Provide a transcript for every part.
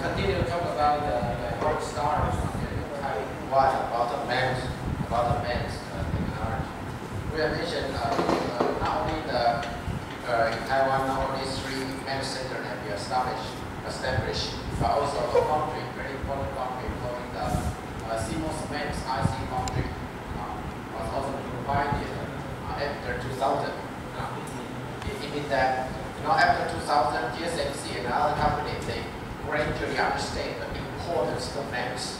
continue to talk about the hard stars. Why about the MEMS technology? We have mentioned not only in Taiwan, not only 3 MEMS centers have been established, but also a foundry, very important foundry called the CMOS MEMS IC foundry was also provided after 2000. It means that after 2000, TSMC and other companies they gradually understand the importance of MEMS.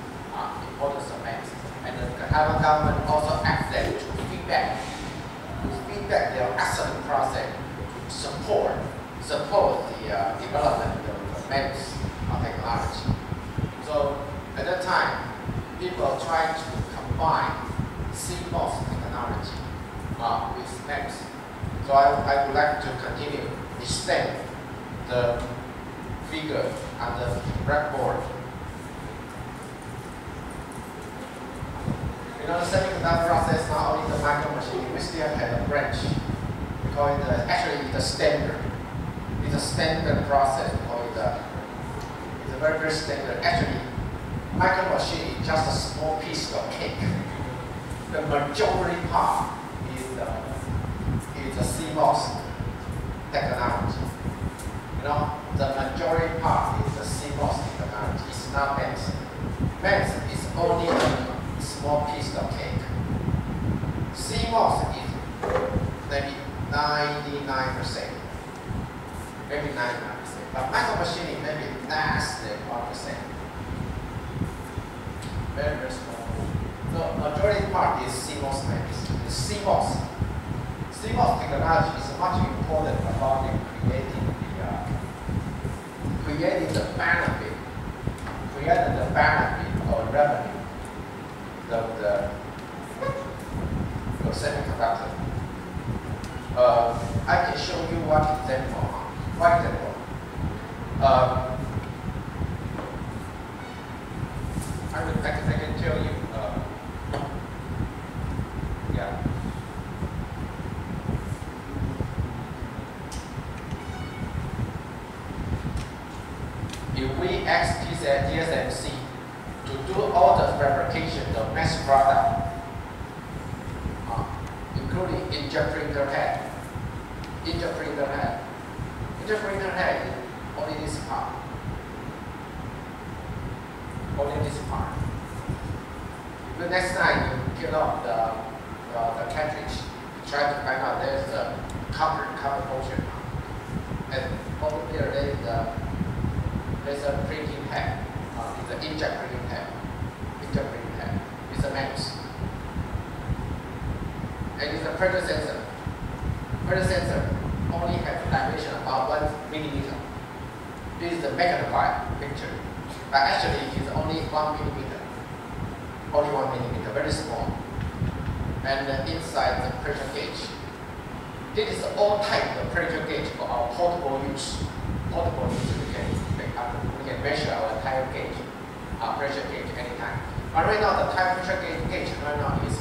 And the Taiwan government also asked them to feedback their excellent process to support the development of MEMS technology. So at that time, people tried to combine CMOS technology with MEMS. So I would like to continue extend the figure on the blackboard. The semiconductor process, not only the micro machine, we still have a branch. We call it actually the standard. It's a standard process. We call it it's a very, very standard. Actually, micro machine is just a small piece of cake. The majority part is the CMOS technology. The majority part is the CMOS technology. It's not MEMS. MEMS is only a small piece of cake. CMOS is maybe 99%, maybe 99%, but micro machining maybe less than 1%. Very, very small. The majority part is CMOS MEMS. The CMOS technology is much important about creating the benefit or revenue of the semiconductor. I can show you one example. I can tell you. Yeah. If we ask TSMC to do all the fabrication of mass product, including inkjet printer head. Inkjet printer head is only this part. The next time you peel off the cartridge, try to find out there's a cover portion, and over there there's a printing head. It's an inkjet printing head. It's a MEMS. And it's a pressure sensor. Pressure sensor only has a dimension about 1 millimeter. This is the magnified picture. But actually it is only 1 millimeter. Only 1 millimeter, very small. And inside the pressure gauge. This is all type of pressure gauge for our portable use. We can measure our tire gauge, our pressure gauge anytime. But right now the tire pressure gauge right now is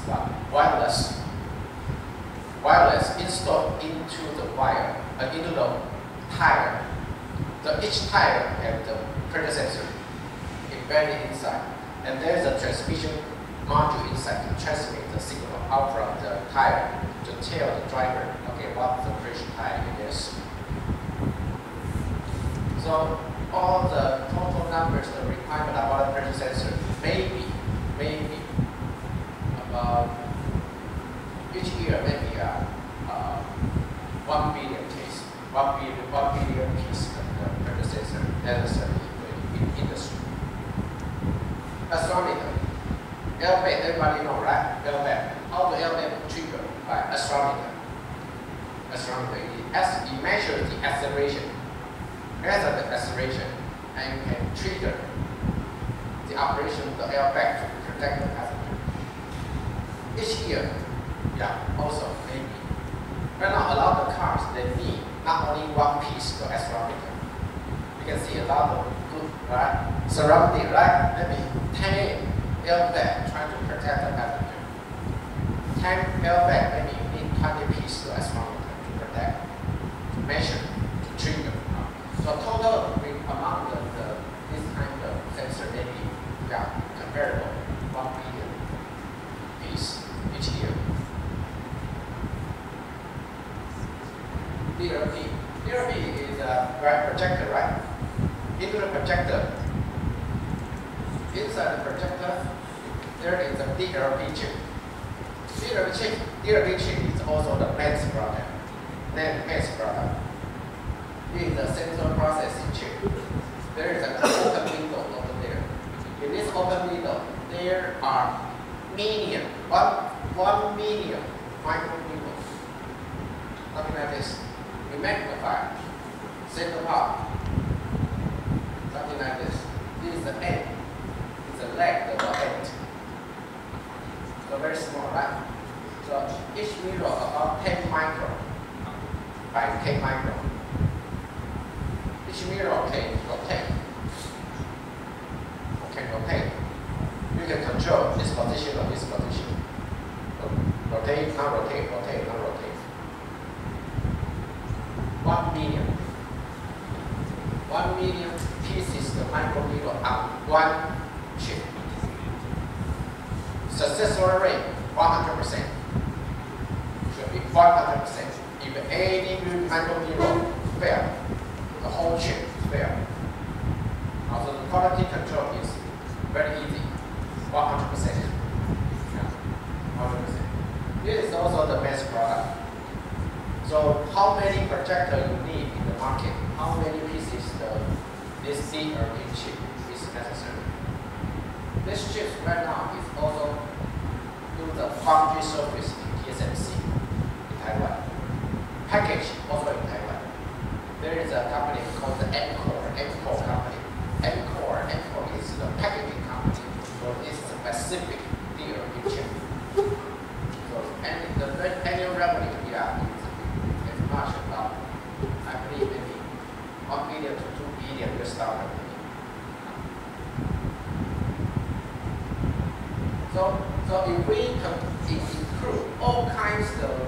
wireless installed into the wire, into the tire. So each tire has the pressure sensor embedded inside, and there's a transmission module inside to transmit the signal out from the tire to tell the driver, okay, what the pressure tire it is. So all the total numbers, the requirement about the pressure sensor, maybe about each year, maybe 1 billion case, 1 billion piece of the pressure sensor necessary in industry. Astrometer, airbag, everybody know, right? Airbag. How the airbag trigger by astrometer. It measures the acceleration. Measure the acceleration, and you can trigger the operation of the airbag to protect the passenger. Each year, also maybe. Right now, a lot of cars they need not only one piece of accelerometer. You can see a lot of good, right? Surrounding, right? Maybe 10 airbags trying to protect the passenger. 10 airbags, maybe you need 20 pieces of accelerometer to protect, to measure, to trigger. So total among this into the projector. Inside the projector, there is a DLP chip. DLP chip is also the MEMS product. MEMS product. This is the central processing chip. There is an open window over there. In this open window, there are one million micro windows. Something like this. We magnify. Center part. Something like this. This is the end. It's a leg of the end. So very small, right? So each mirror about 10 micron by 10 micron. Each mirror can rotate. You can control this position or this position. Rotate, not rotate, rotate, not rotate. 1 million pieces of micro mirror on one chip. Successful rate 100%. Should be 100%. If any micro mirror fail, the whole chip fail. Also, the quality control is very easy. 100%. Yeah, 100%. This is also the best product. So, how many projectors you need in the market? How many pieces this DLP chip is necessary? This chip right now is also do the foundry service in TSMC in Taiwan. Package also in Taiwan. There is a company called the Encore company. Encore is the packaging company for this specific DLP chip. So, and the annual revenue is much about, I believe, maybe 1 billion to 2 billion US dollar. So if we include all kinds of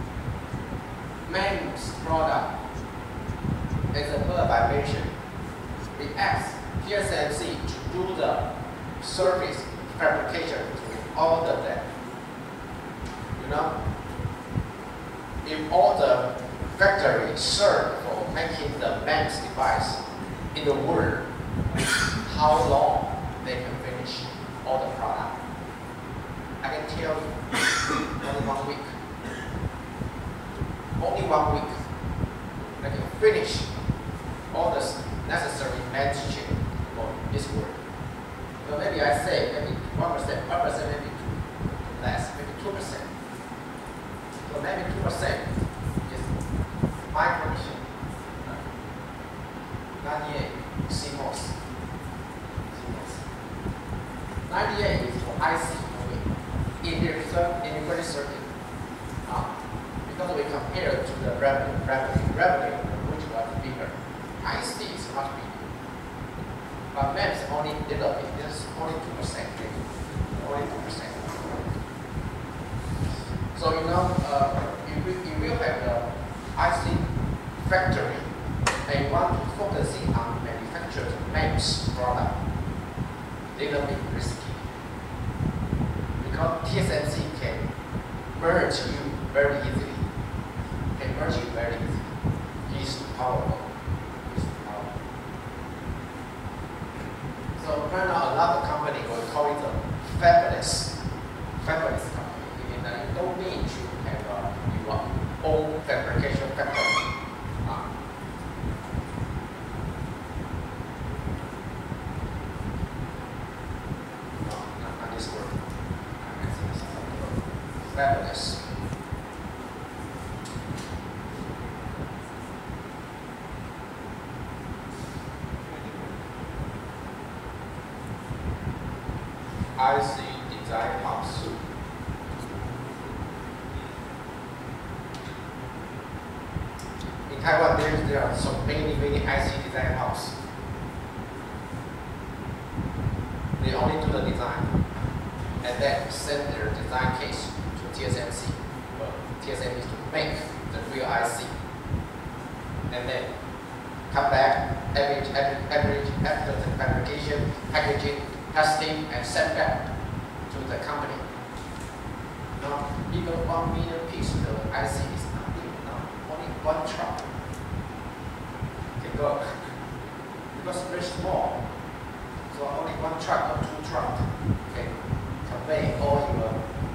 MEMS product as a per vibration, we ask TSMC to do the surface fabrication to all of them. You know, if all the factories serve for making the MEMS device in the world, how long they can finish all the product? I can tell you, only 1 week. Only 1 week. They can finish all the necessary MEMS chip for this world. So maybe I say maybe 1%, maybe less, maybe 2%. So maybe 2% is micro machine. 98 CMOS. 98 is for IC only. Integrated circuit. Because we compare to the revenue which was bigger. IC is much bigger. But MEMS only little bit. There's only 2%. Only 2%. So you know, if you have the IC factory, they want to focusing on manufactured MEMS product. Little bit risky. Because TSMC can merge you very easily. He's powerful. So right now another company will call it a fabless company. Meaning that you don't need to have your own fabrication factory. Not this word. Fabless. IC design house. In Taiwan, there are so many IC design house. They only do the design and then send their design case to TSMC. TSMC to make the real IC, and then come back, average after the fabrication, packaging, testing, and sent back to the company. Now, even 1 million pieces of IC is not even only one truck can go. because it's very small. So only one truck or two trucks can convey all your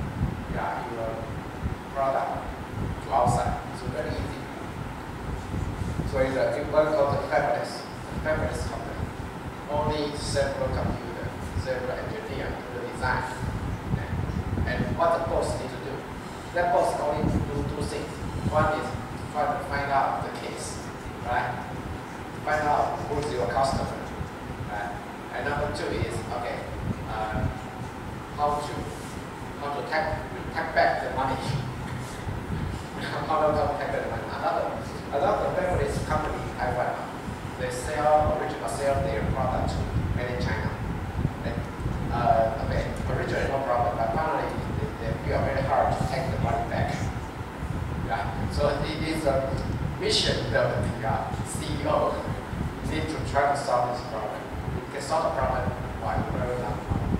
product to outside. So very easy. So it's what called the fabless company. Only several computers, several engineers to the design. And what the boss need to do? That boss only do two things. One is try to find out the case, right? Find out who's your customer, right? And number two is how to take back the money. How to take back the money. Another fabless company in Taiwan, they originally sell their product made in China. And, originally no problem, but finally they feel very hard to take the money back. Yeah. So it is a mission that the CEO need to try to solve this problem. You can solve the problem by very long time.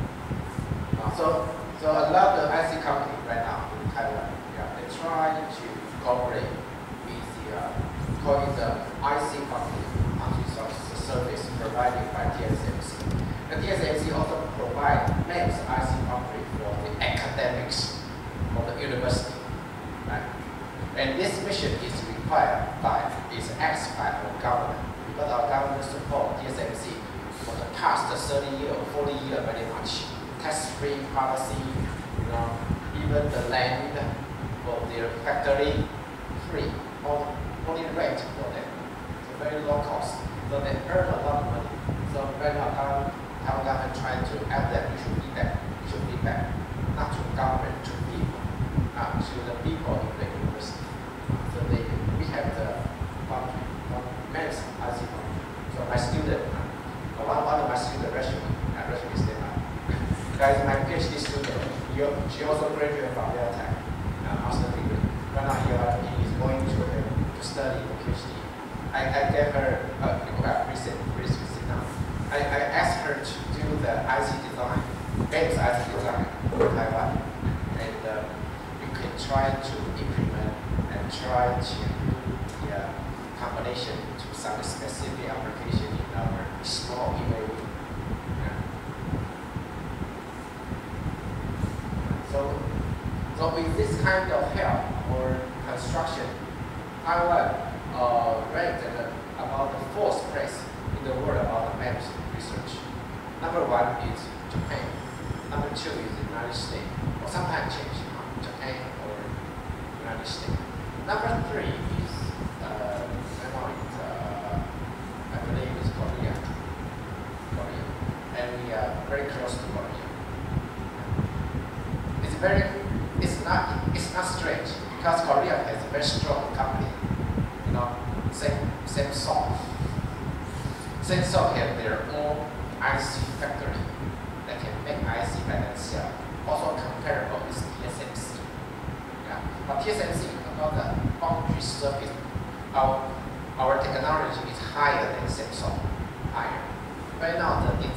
So a lot of IC companies right now in Taiwan, they try to cooperate with the IC company on the service provided by TSMC. The TSMC also provides MEMS IC company for the academics of the university. Right? And this mission is asked by our government, because our government support TSMC for the past 30 years or 40 years very much. Tax-free policy, even the land for their factory free, only rent for them. So very low cost. So they earn a lot of money. So right now our government trying to add that it should be back, not to government, to people, to the people in the university. So we have the foundry, MEMS IC foundry. So my student, one of my students, resume statement. Guys, my PhD student, she also graduated from Delta, master degree. Right now he is going to study the PhD. I gave her recently now. I asked her to do the IC design, MEMS IC design in Taiwan, and we could try to implement and try to do the combination to some specific application in our small UAV. So with this kind of help or construction, Taiwan ranked about the 4th place in the world about the MEMS research. Number 1 is Japan. Number 2 is the United States. Or sometimes change Japan or United States. Number 3 is I believe it's Korea. And we are very close to Korea. It's not strange because Korea has a very strong company. Samsung. Samsung have their own IC factory that can make IC by themselves. Also comparable with TSMC. Yeah. But TSMC about the foundry surface, our technology is higher than Samsung. Higher. Right now the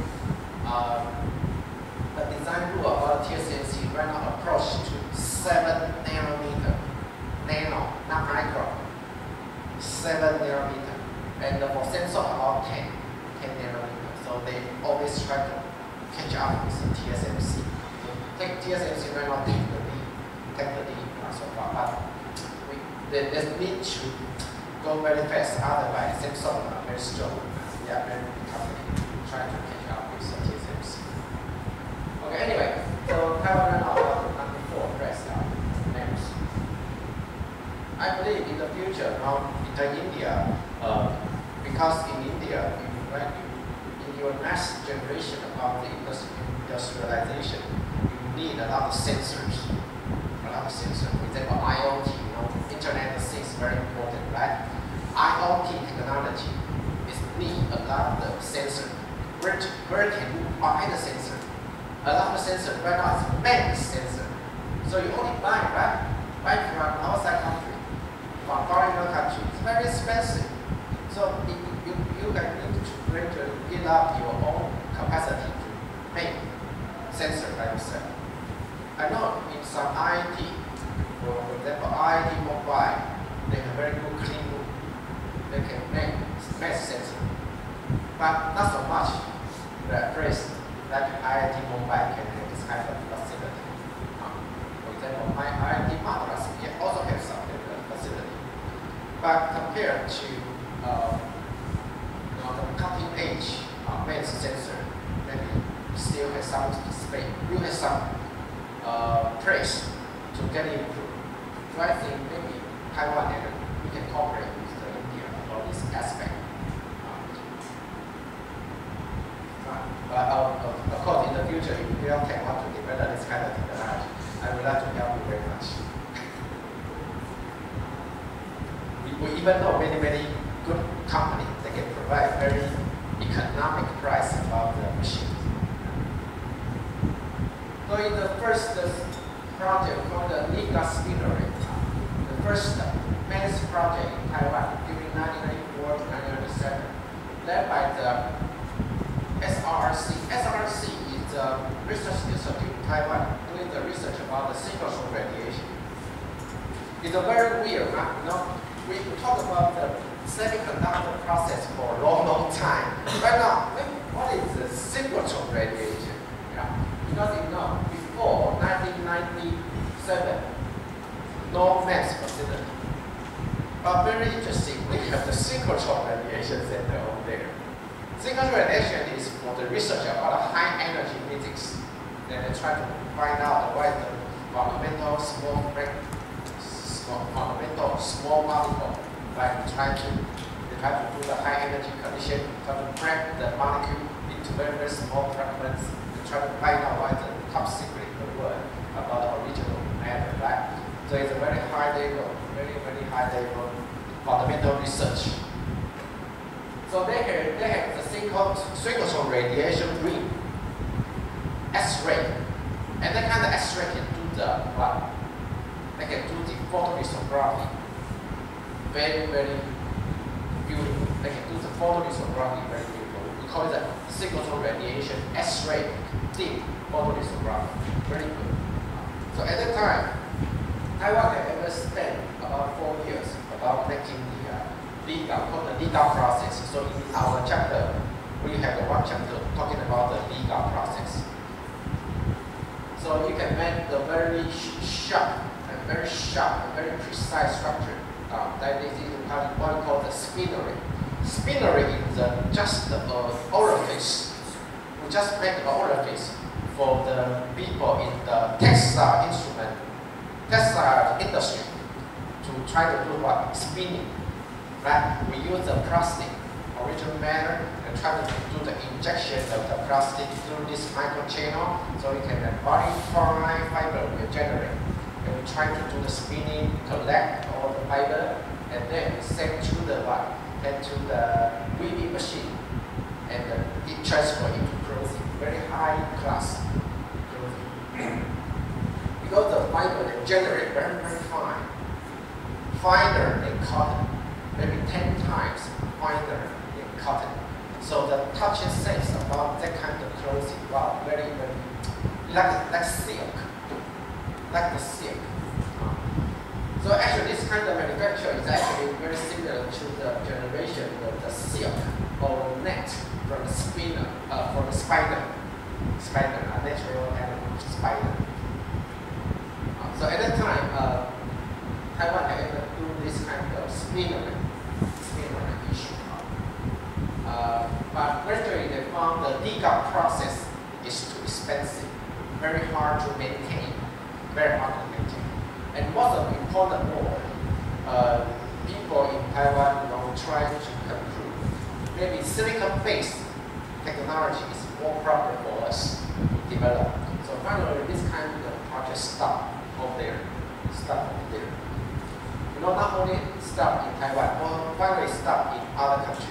design rule about TSMC right now approach to 7 nanometer, nano, not micro, 7 nanometer, and for Samsung about 10 nanometer. So they always try to catch up with the TSMC. So TSMC right now take the lead so far, but they need to go very fast. Otherwise, Samsung are very strong. They are very big company trying to catch up with the TSMC. Okay, anyway, so Taiwan right now number 4 press MEMS. I believe in the future, in India, because in India, in your next generation about the industrialization, you need a lot of sensors. For example, IoT, Internet of Things is very important, right? IoT technology need a lot of sensors. Where can you buy the sensor? A lot of sensors right now is MEMS sensor. So you only buy from outside country, from foreign country. It's very expensive. So you need to build up your own capacity to make sensor by yourself. I know in some IT, for example, IT mobile, they have very good clean room. They can make MEMS sensor. but not so much the place like IIT Mumbai can have this kind of facility. For example, my IIT Madras also has some facility. But compared to the cutting edge MEMS sensor, maybe still has some space, you have some place to get improved. So I think maybe Taiwan and we can cooperate with India about this aspect. But of course, in the future, if Realtek want to develop this kind of technology, I would like to help you very much. We even know many good companies that can provide very economic price about the machine. So in the first project called the Liga Spinnery, the first MEMS project in Taiwan during 1994 to 1997, led by the SRC. SRC is a research institute in Taiwan doing the research about the single-source radiation. It's a very weird, we talk about the semiconductor process for a long time. Right now, what is the single-source radiation? Yeah. Because before 1997, no MEMS facility. But very interesting, we have the single-source radiation center over there. Single radiation is for the research about high energy physics. Then they try to find out why the fundamental small particle, like they try to do the high energy condition, try to break the molecule into very small fragments, and try to find out why the top secret in the world about the original matter, right? So it's a very high level, very high level fundamental research. So they have the single-source radiation beam, X-ray, and that kind of X-ray can do the what? They can do the photolithography, very beautiful. They can do the photolithography very beautiful. We call it the single-source radiation X-ray deep photolithography, very good. So at that time, Taiwan had ever spent about 4 years about making the Liga, called the Liga process. So in our chapter, we have the one chapter talking about the Liga process. So you can make the very sharp, very precise structure. That is what we call the spinnery. Spinnery is just the orifice. We just make the orifice for the people in the textile industry to try to do what? Spinning. Right? We use the plastic, original matter, and try to do the injection of the plastic through this microchannel, so we can body fine fiber will generate. And we try to do the spinning, collect all the fiber, and then send to the what? And to the weaving machine, and it transfer into clothing, very high class clothing. Because the fiber they generate very fine, finer than cotton. Maybe 10 times finer than cotton. So the touching sense about that kind of clothing, wow, very like silk, like the silk. So actually, this kind of manufacture is actually very similar to the generation of the silk or net from the spider, a natural animal spider. So at that time, Taiwan had to do this kind of spinnery issue. But gradually they found the Liga process is too expensive, very hard to maintain, And what's the important more, people in Taiwan try to improve. Maybe silicon-based technology is more proper for us to develop. So finally, this kind of project stopped over there. Not only stopped in Taiwan, but finally stopped in other countries.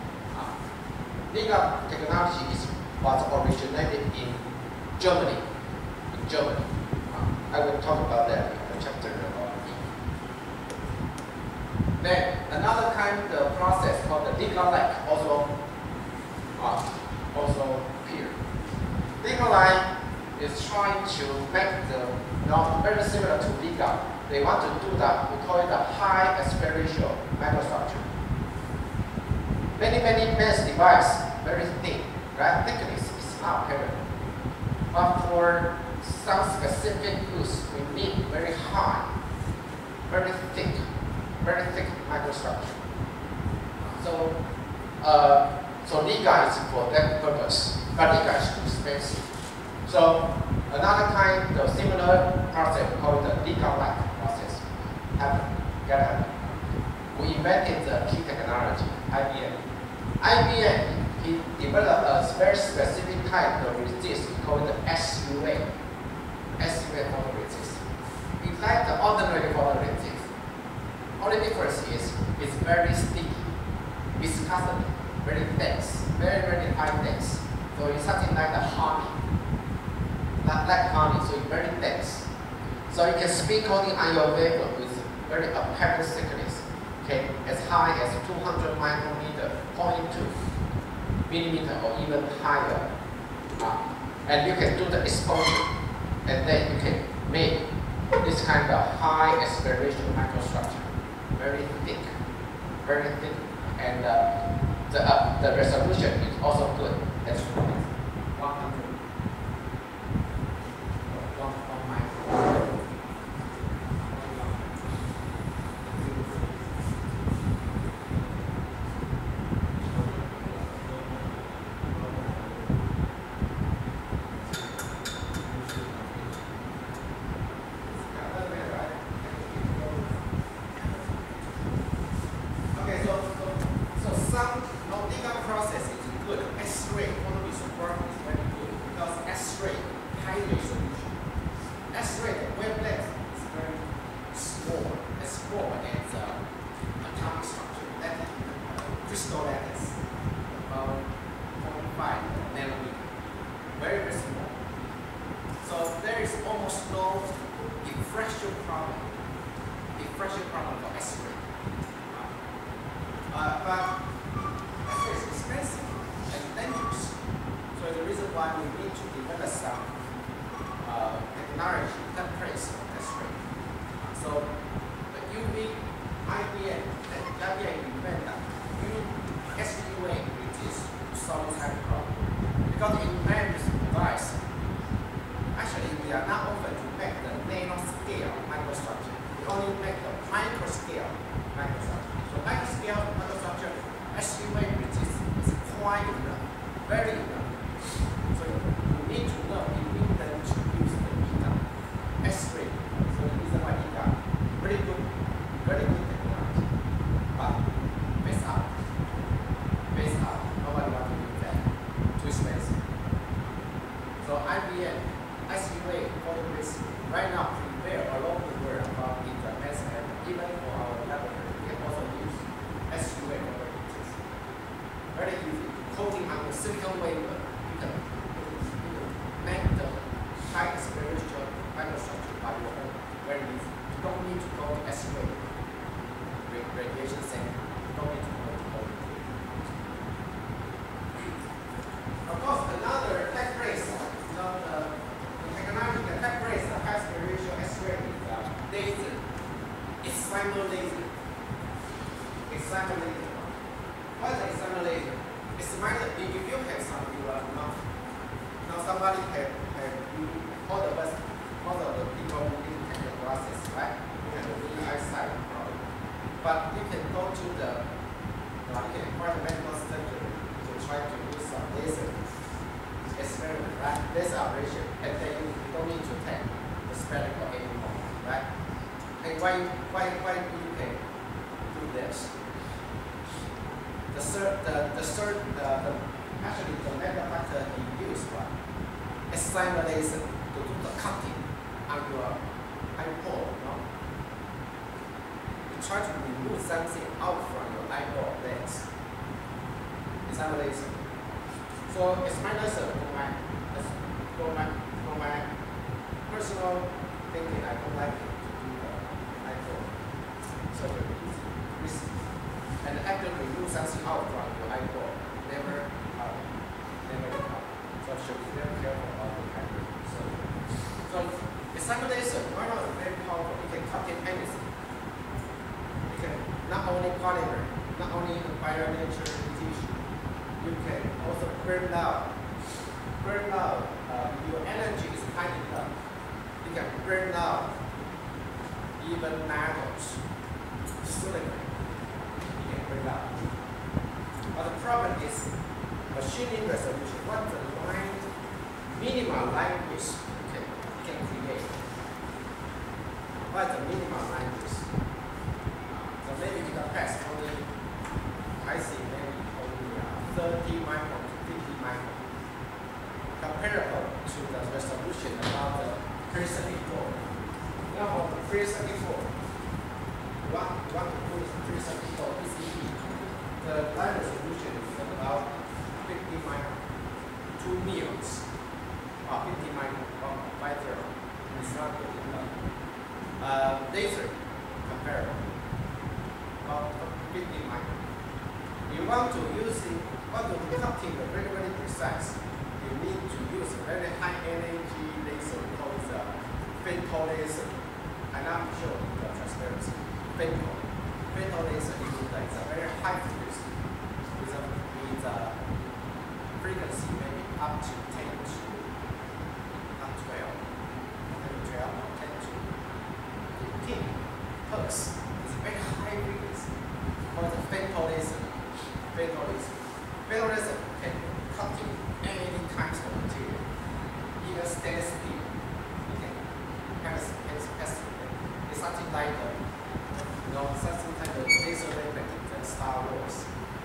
Liga technology was originated in Germany. I will talk about that in the chapter about it. Then another kind of process called the Liga-like also appeared. Liga-like is trying to make the very similar to Liga. They want to do that. We call it a high aspect ratio microstructure. Many MEMS devices very thin, right? Thickness is not apparent. But for some specific use, we need very high, very thick microstructure. So, so Liga is for that purpose, but Liga is too expensive. So another kind of similar process called the Liga-like process happened. We invented the key technology, IBM. IBM, he developed a very specific type of resist called the SUA photoresist. It's like the ordinary photoresist. Only difference is it's very sticky, viscosity, very dense, very high dense. So it's something like the honey, like honey, so it's very dense. So you can spin coating on your vapor with very apparent thickness, okay, as high as 200 micrometer, 0.2 millimeter, or even higher. And you can do the exposure, and then you can make this kind of high aspiration microstructure, very thick, and the resolution is also good. That's 100. Actually the method factor he used is simulator laser to do the cutting on your eyeball. You try to remove something out from your eyeball lens. It's a laser. So it's my laser for my personal thinking. I don't like it to do the eyeball surgery. It's risky. And after remove something out from your eyeball, never come. So you should be very careful about the kind of surgery. So the simulation, why not? Very powerful. You can cut in anything. You can not only polymer, not only environmental tissue. You can also burnout. Burnout, your energy is high enough. You can burn out even metals, silicon. You can burn out. But the problem is machining resolution. What the minimal line width you can create? What the minimal line width? So maybe in the past only, I see maybe only 30 micron to 50 micron. Comparable to the resolution about the pre-34. Now for the pre-34, you want to put pre-34 PCB. The line resolution is about 50 micron, 2 mils, or 50 micron, 50. It's not good enough. Laser, comparable, about 50 micron. You want to use it, cutting the very, very precise. You need to use a very high energy laser called the femto laser. And I'm sure the transparency. Femto laser is a very high frequency with a frequency maybe up to 10 to 12, or 10 to 15 hertz. It's a very high frequency called the femto laser. Femto laser can cut any kinds of material, even stainless steel. You can have it's something like something like the laser weapon in Star Wars.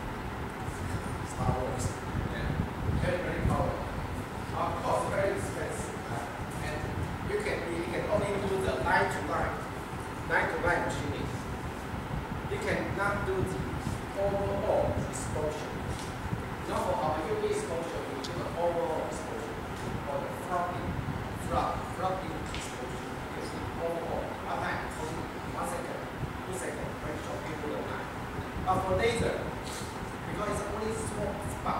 Yeah. Very, very powerful. Of course, very expensive. And you can only do the line to line machining. You cannot do the overall exposure. Now for our UV exposure, we do the overall exposure or the flopping exposure. You see overall. One 1 second, 2 seconds, very short period of time. But for laser, because it's only small spot,